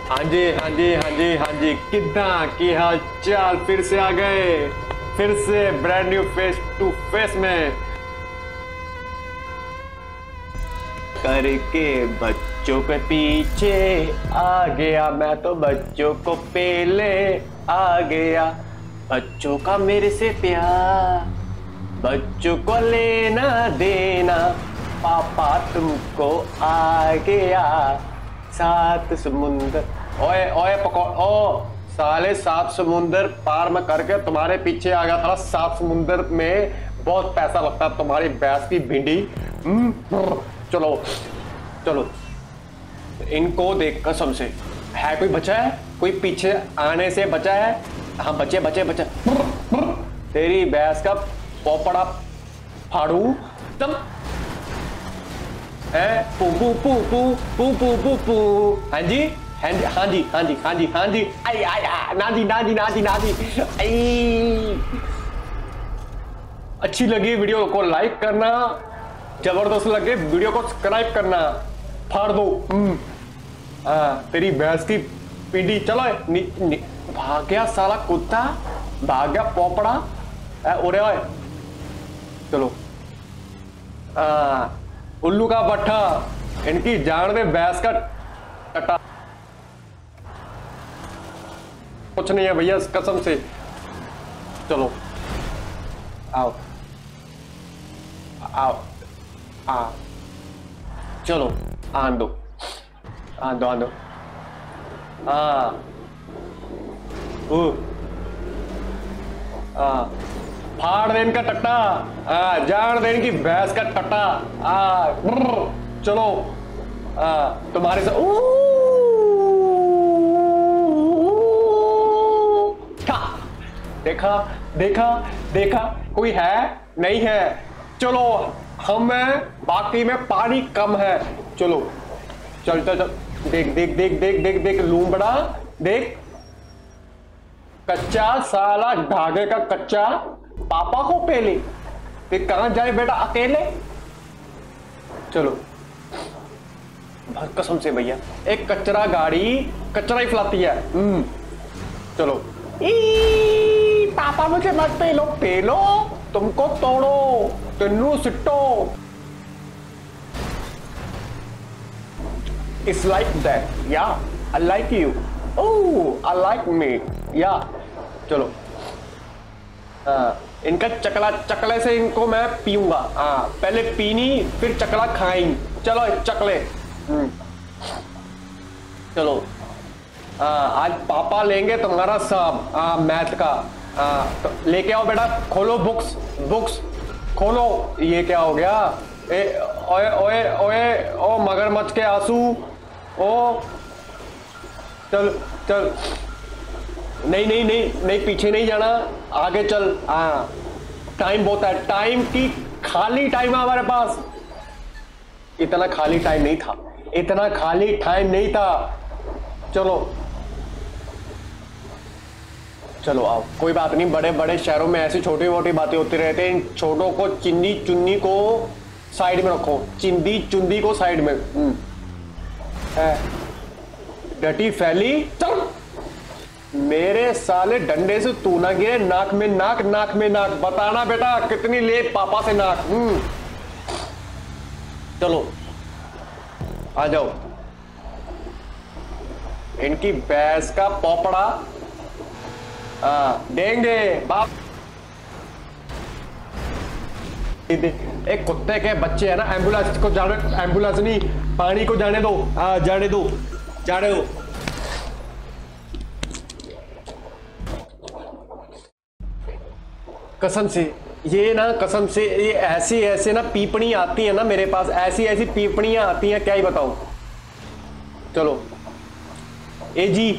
हाँ जी हाँ जी हाँ जी हाँ जी, कितना की हाल चाल। फिर से आ गए, फिर से brand new face to face में करके बच्चों के पीछे आ गया। मैं तो बच्चों को पहले आ गया। बच्चों का मेरे से प्यार, बच्चों को लेना देना, पापा तुमको आ गया। सात समुंदर, ओए ओए पकड़, ओ साले, सात समुंदर पार में करके तुम्हारे पीछे आ गया था। सात समुंदर में बहुत पैसा लगता है तुम्हारी भैंस की भिंडी। चलो चलो, इनको देख कसम से, है कोई बचा है? कोई पीछे आने से बचा है? हाँ बचे बचे बचे। तेरी भैंस का पोपड़ा फाड़ू तब है। पू पू पू पू पू पू पू पू। हाँ जी हाँ जी हाँ जी हाँ जी हाँ जी हाँ जी। आई आई नादी नादी नादी नादी। आई अच्छी लगी वीडियो को लाइक करना, जबरदस्त लगे वीडियो को सब्सक्राइब करना। फाड़ दो। तेरी भैंस की पीढ़ी। चलो भाग गया साला कुत्ता, भाग गया पोपड़ा। ओरे ओए चलो। उल्लू का पट्टा, इनकी जान में भैंस का टटा। कुछ नहीं है भैया कसम से। चलो आओ आओ आ चलो आन दो आन दो आन दो। फाड़ दे इनका टट्टा। जान दे इनकी भैंस का टट्टा। चलो तुम्हारे से देखा देखा देखा, कोई है नहीं है। चलो हम में बाकी में पानी कम है। चलो चल चल चल। देख देख देख देख देख देख लूमड़ा, देख कच्चा साला धागे का कच्चा पापा को पहले। फिर कहां जाए बेटा अकेले? चलो कसम से भैया, एक कचरा गाड़ी कचरा ही फैलाती है। चलो पापा मुझे मत पेलो, पेलो तुमको तोड़ो तेनू सिट्टो। It's like that, yeah. I like you. Oh, I like me, yeah. चलो इनका चकला, चकले से इनको मैं पीऊंगा। पहले पीनी फिर चकला खाएंगे। चलो चकले। चलो आज पापा लेंगे तुम्हारा सब मैथ का। तो लेके आओ बेटा, खोलो बुक्स, बुक्स खोलो। ये क्या हो गया? ओए ओए ओए ओ मगरमच्छ के आंसू। ओ चल चल, नहीं नहीं नहीं नहीं, पीछे नहीं जाना, आगे चल। टाइम बहुत है, टाइम की खाली टाइम है हमारे पास। इतना खाली टाइम नहीं था, इतना खाली टाइम नहीं था। चलो चलो आओ, कोई बात नहीं। बड़े बड़े शहरों में ऐसी छोटी मोटी बातें होती रहती हैं। इन छोटों को, चिंदी चुन्नी को साइड में रखो, चिंदी चुंदी को साइड में। डटी फैली। चल मेरे साले डंडे से तू ना गिरे, नाक में नाक, नाक में नाक। बताना बेटा कितनी ले पापा से नाक। चलो आ जाओ। इनकी भैंस का पोपड़ा देंगे बाप। एक कुत्ते के बच्चे है ना, एम्बुलेंस को जाने, एम्बुलेंस नहीं, पानी को जाने दो। जाने दो जाने दो। कसम से ये ना, कसम से ये ऐसी ऐसे ना पीपणी आती है ना मेरे पास, ऐसी ऐसी पीपणियां आती हैं, क्या ही बताऊं। चलो ए जी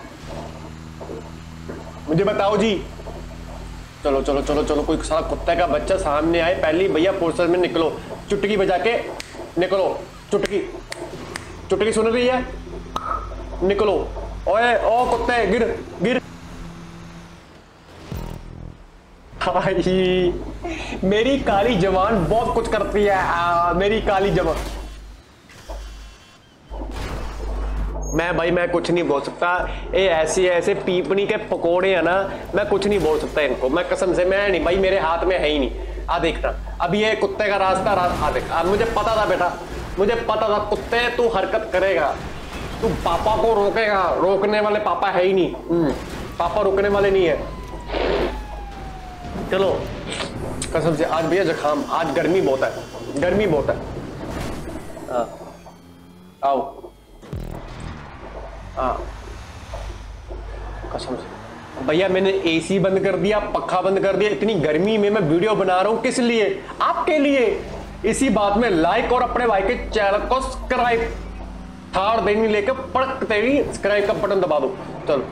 मुझे बताओ जी। चलो चलो चलो चलो, कोई सारा कुत्ते का बच्चा सामने आए, पहली भैया फुर्सत में निकलो, चुटकी बजा के निकलो। चुटकी चुटकी सुन रही है? निकलो। ओए ओ कुत्ते, गिर गिर। मेरी काली जवान बहुत कुछ करती है। मेरी काली जवान। मैं कुछ नहीं बोल सकता। ये ऐसे ऐसे पीपनी के पकोड़े है ना, मैं कुछ नहीं बोल सकता इनको, मैं कसम से, मैं नहीं भाई, मेरे हाथ में है ही नहीं। आ देखना अब ये कुत्ते का रास्ता आ देख, अब मुझे पता था बेटा, मुझे पता था कुत्ते तू हरकत करेगा, तू पापा को रोकेगा, रोकने वाले पापा है ही नहीं। पापा रोकने वाले नहीं है। चलो कसम से आज भैया जुकाम, आज गर्मी बहुत है, गर्मी बहुत है। हाँ आओ, हाँ कसम से भैया मैंने एसी बंद कर दिया, पक्खा बंद कर दिया, इतनी गर्मी में मैं वीडियो बना रहा हूं, किस लिए? आपके लिए। इसी बात में लाइक और अपने भाई के चैनल को सब्सक्राइब, थाड़ देनी लेके पड़क तेरी सब्सक्राइब का बटन दबा दो। चलो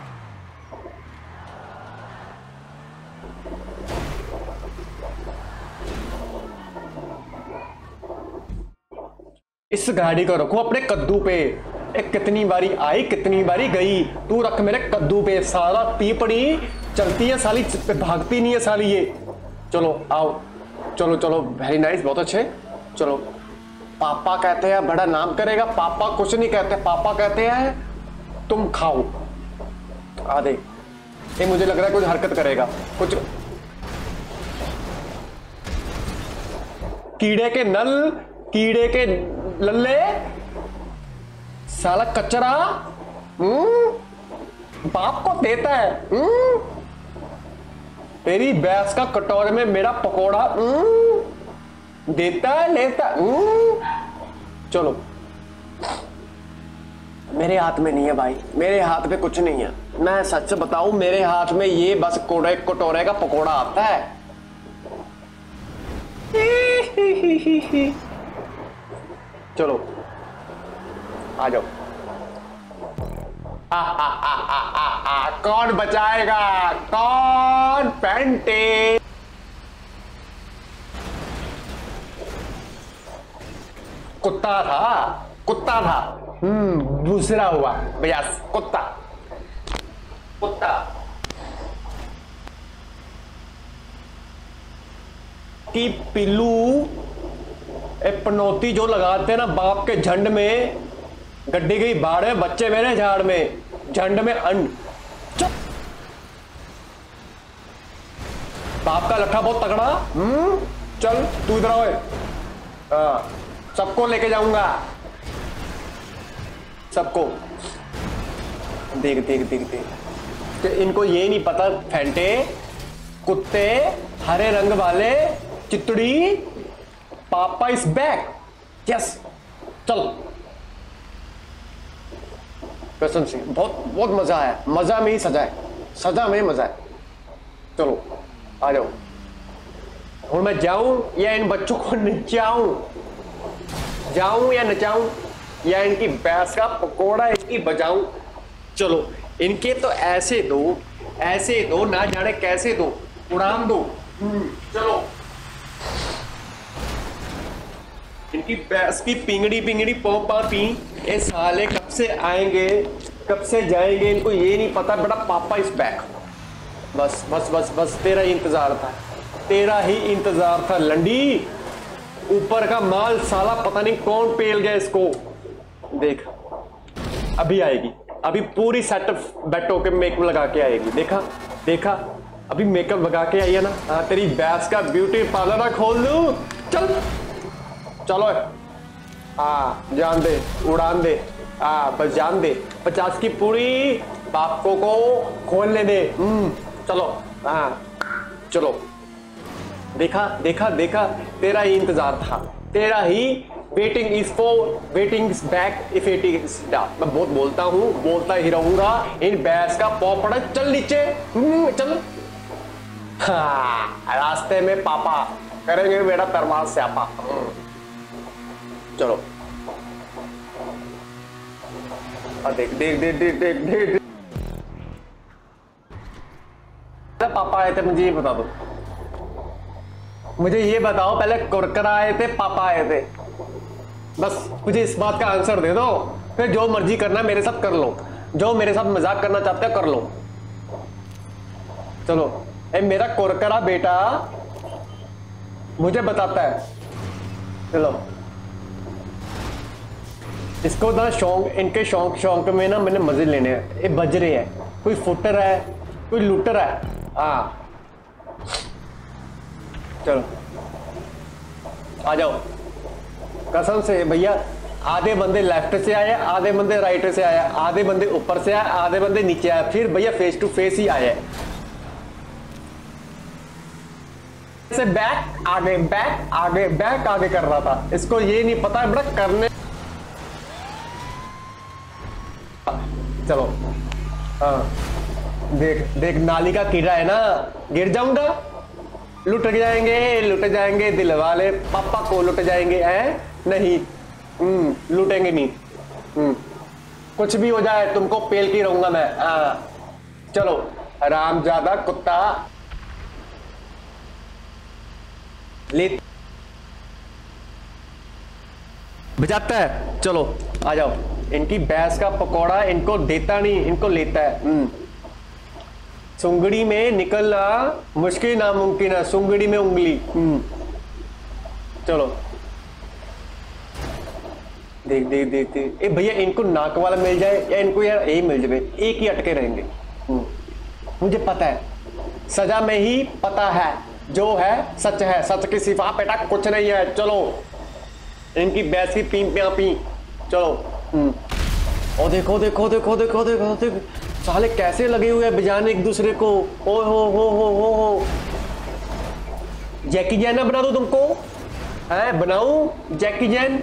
इस गाड़ी को रखो अपने कद्दू पे, एक कितनी बारी आई कितनी बारी गई, तू रख मेरे कद्दू पे। साला पीपड़ी चलती है साली, भागती नहीं है साली ये। चलो आओ, चलो चलो, वेरी नाइस, बहुत अच्छे। चलो पापा कहते हैं बड़ा नाम करेगा, पापा कुछ नहीं कहते, पापा कहते हैं तुम खाओ। आ दे, ये मुझे लग रहा है कुछ हरकत करेगा, कुछ कीड़े के नल, कीड़े के लल्ले, साला कचरा बाप को देता है। तेरी भैंस का कटोरे में मेरा पकोड़ा देता है, लेता। चलो मेरे हाथ में नहीं है भाई, मेरे हाथ में कुछ नहीं है, मैं सच बताऊं, मेरे हाथ में ये बस कटोरे का पकोड़ा आता है। चलो आ जाओ। कौन बचाएगा, कौन? पेंटे कुत्ता था, कुत्ता था, दूसरा हुआ भैया, कुत्ता कुत्ता। कि पिल्लू पनौती जो लगाते हैं ना बाप के झंड में, गड्डी गई बाढ़ में, बच्चे मेरे झाड़ में, झंड में अंड। बाप का लट्ठा बहुत तगड़ा। चल तू इधर आओ, सबको लेके जाऊंगा, सबको। देख देख देख देख, इनको ये नहीं पता, फेंटे कुत्ते हरे रंग वाले चितड़ी, पापा इज बैक। यस चल, कसम से बहुत बहुत मजा आया, मजा में ही सजा है, सजा में मजा है। चलो आ जाओ। और मैं जाऊं या इन बच्चों को नचाऊं, जाऊं या नचाऊं, या इनकी भैंस का पकोड़ा इनकी बजाऊं। चलो इनके तो ऐसे दो ना जाने कैसे दो, उड़ान दो। चलो इनकी भैंस की पिंगड़ी पिंगड़ी पोपा पी, ये साले कब से आएंगे कब से जाएंगे, इनको ये नहीं पता बेटा पापा इज बैक। बस बस बस बस, तेरा ही इंतजार था, तेरा ही इंतजार था लंडी। ऊपर का माल साला पता नहीं कौन पेल गया इसको। देख अभी आएगी, अभी पूरी सेटअप बैठो के मेकअप लगा के आएगी। देखा देखा, अभी मेकअप लगा के आई है ना। हाँ तेरी भैंस का ब्यूटी पार्लर खोल दूं। चल चलो, हाँ जान दे, उड़ान दे, हाँ बस जान दे। 50 की पूरी बापको को खोलने दे। चलो हाँ चलो। देखा देखा देखा, तेरा ही इंतजार था, तेरा ही। Waiting is for, waiting is back, if waiting is down. मैं बहुत बोलता हूँ, बोलता ही रहूंगा। इन भैंस का पॉपड़ा, चल नीचे, चल। हाँ रास्ते में पापा करेंगे मेरा तरमाल स्यापा। चलो देख देख देख देख देख देख, पापा आए थे, मुझे ये बता दो, मुझे ये बताओ, पहले कुरकुरा आए थे पापा आए थे? बस मुझे इस बात का आंसर दे दो, फिर जो मर्जी करना मेरे साथ कर लो, जो मेरे साथ मजाक करना चाहते हो कर लो। चलो मेरा कुरकुरा बेटा मुझे बताता है। चलो इसको ना शौक, इनके शौक शौक में ना मैंने मजे लेने हैं। ये बज रहे हैं, कोई फुटर है, कोई लूटर है। हाँ चलो आ जाओ। कसम से भैया, आधे बंदे लेफ्ट से आए, आधे बंदे राइट से आए, आधे बंदे ऊपर से आए, आधे बंदे नीचे आए, फिर भैया फेस टू फेस ही आए। से बैक आगे, बैक आगे, बैक आगे कर रहा था। इसको ये नहीं पता बड़ा करने। चलो हाँ, देख देख, नाली का कीड़ा है ना, गिर जाऊंगा, लुट जाएंगे, लुट जाएंगे, दिल वाले पापा को लुट जाएंगे। हैं नहीं, लूटेंगे नहीं। कुछ भी हो जाए तुमको पेल के रहूंगा मैं। हाँ चलो, हरामजादा कुत्ता ले बजाता है। चलो आ जाओ, इनकी भैंस का पकौड़ा इनको देता नहीं, इनको लेता है। सुंगड़ी में निकलना मुश्किल नामुमकिन है, सुंगड़ी में उंगली। चलो देख देख देख देख, ए भैया इनको नाक वाला मिल जाए या इनको यार यही मिल जाए, एक ही अटके रहेंगे। मुझे पता है, सजा में ही पता है, जो है सच है, सच के सिवा बेटा कुछ नहीं है। चलो इनकी भैंस की पी प्या पी। चलो और देखो देखो देखो देखो देखो देखो, साले कैसे लगे हुए हैं बजाने एक दूसरे को। ओ हो जैकी जैन ना बना दो तुमको, है बनाऊं जैकी जैन?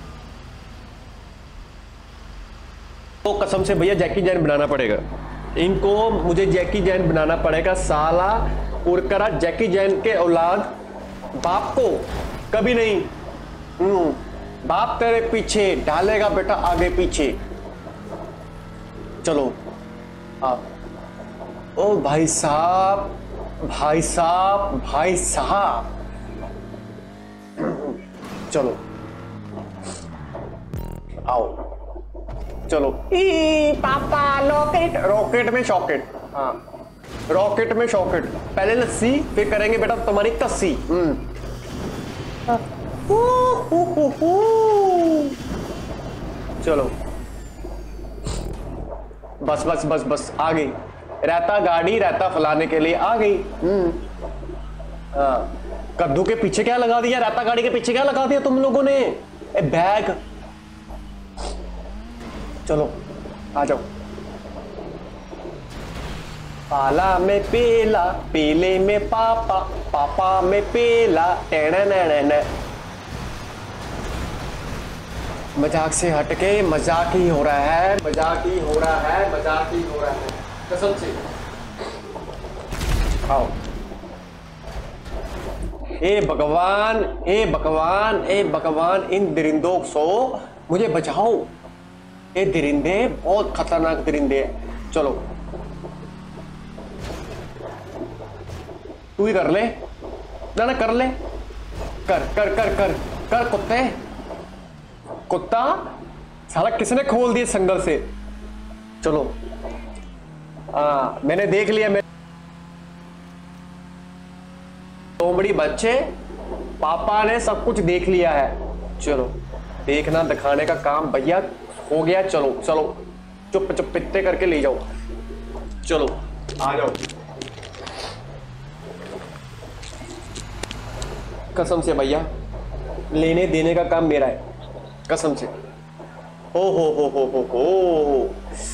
तो कसम से भैया जैकी जैन बनाना पड़ेगा इनको, मुझे जैकी जैन बनाना पड़ेगा। साला उड़करा जैकी जैन के औलाद, बाप को कभी नहीं। बाप तेरे पीछे डालेगा बेटा, आगे पीछे। चलो ओ भाई साहब, भाई साहब, भाई साहब। चलो आओ, चलो। ई पापा लॉकेट, रॉकेट में शॉकेट। हाँ रॉकेट में शॉकेट। पहले लस्सी, फिर करेंगे बेटा तुम्हारी कस्सी। चलो बस बस बस बस, आ गई। रहता गाड़ी, रहता फलाने के लिए आ गई। हाँ, कद्दू के पीछे क्या लगा दिया, रहता गाड़ी के पीछे क्या लगा दिया तुम लोगों ने? A bag. चलो आ जाओ। पाला में पेला, पेले में पापा, पापा में पेला। मजाक से हटके मजाक ही हो रहा है, मजाक ही हो रहा है, मजाक ही हो रहा है कसम से। आओ। ए भगवान, ए भगवान, ए भगवान, इन दरिंदों से मुझे बचाओ। ये दरिंदे बहुत खतरनाक दरिंदे हैं। चलो तू ही कर ले ना, कर ले, कर कर कर कर कर कुत्ते, कुत्ता साला किसने खोल दिए संगल से। चलो मैंने देख लिया, मैं लोमड़ी बच्चे, पापा ने सब कुछ देख लिया है। चलो देखना दिखाने का काम भैया हो गया। चलो चलो चुप चुप पित्ते करके ले जाओ। चलो आ जाओ। कसम से भैया लेने देने का काम मेरा है, कसम से। हो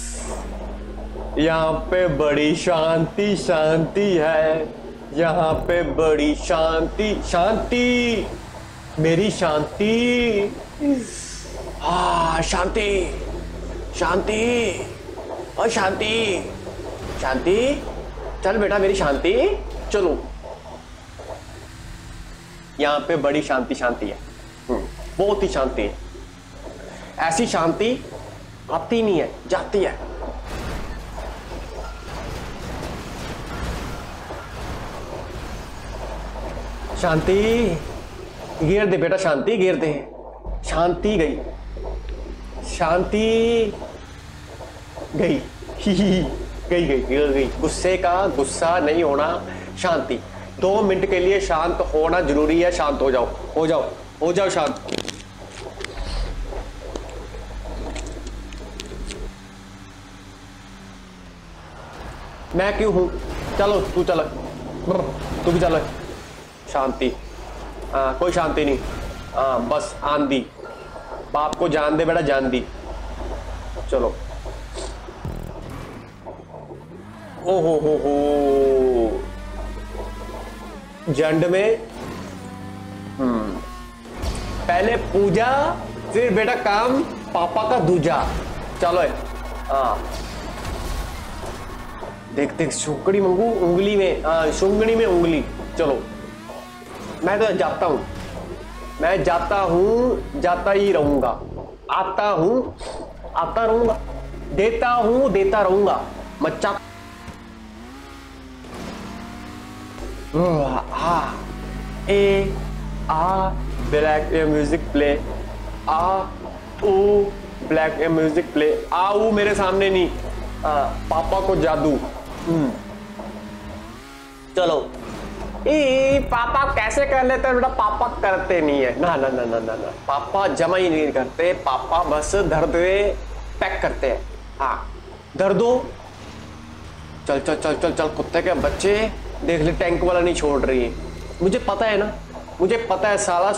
यहाँ पे बड़ी शांति शांति है, यहाँ पे बड़ी शांति शांति, मेरी शांति। हाँ शांति शांति और शांति शांति। चल बेटा मेरी शांति। चलो यहाँ पे बड़ी शांति शांति है, बहुत ही शांति है। ऐसी शांति आती नहीं है, जाती है। शांति गिर दे बेटा, शांति गिर दे। शांति गई, शांति गई, गई गई गई। गुस्से का गुस्सा नहीं होना, शांति। 2 मिनट के लिए शांत होना जरूरी है। शांत हो जाओ, हो जाओ, हो जाओ शांत। मैं क्यों हूं? चलो तू चल, तू भी चल। शांति, हाँ कोई शांति नहीं। हाँ बस आंधी, बाप को जान दे बेटा, जान दी। चलो। ओ हो, जंड में पहले पूजा, फिर बेटा काम पापा का दूजा। चलो हाँ देख देख, शुंगड़ी मंगू उंगली में, हाँ शुंगड़ी में उंगली। चलो मैं तो जाता हूं, मैं जाता हूं, जाता ही रहूंगा। आता हूं, आता रहूंगा। देता हूं, देता रहूंगा। मच्चा ए आ ब्लैक ए म्यूजिक प्ले, आ ओ ब्लैक ए म्यूजिक प्ले। आऊ मेरे सामने नहीं, पापा को जादू। चलो ए पापा कैसे कर लेते हैं बेटा? पापा करते नहीं है, ना ना ना ना ना ना, पापा जमा ही नहीं करते। पापा बस दर्द पैक करते हैं। हाँ दर्द दो। चल चल चल चल चल, कुत्ते के बच्चे देख ले, टैंक वाला नहीं छोड़ रही है। मुझे पता है ना, मुझे पता है साला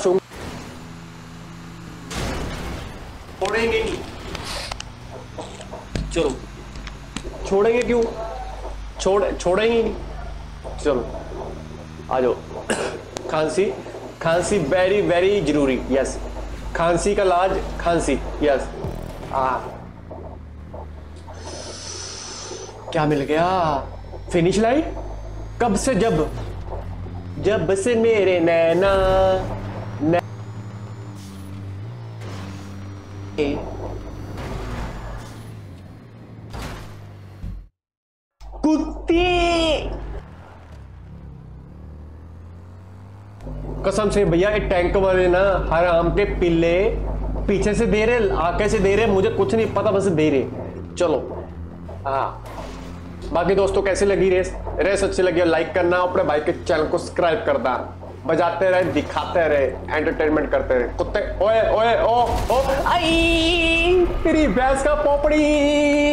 छोड़ेंगे नहीं। चलो छोड़ेंगे क्यों? छोड़ेंगे नहीं। चलो आ जाओ। खांसी, खांसी वेरी वेरी जरूरी। यस, खांसी का इलाज, खांसी। यस क्या मिल गया? Finish line. कब से? जब से मेरे नैना कुत्ती, कसम से भैया ये टैंक वाले ना हर आम के पिल्ले पीछे से दे रहे, आगे से दे रहे, मुझे कुछ नहीं पता, बस दे रहे। चलो हाँ, बाकी दोस्तों कैसी लगी रेस अच्छी लगी लाइक करना, अपने भाई के चैनल को सब्सक्राइब करना, बजाते रहे, दिखाते रहे, एंटरटेनमेंट करते रहे। कुत्ते ओए ओए ओ ओ आई तेरी भैंस का पोपड़ी।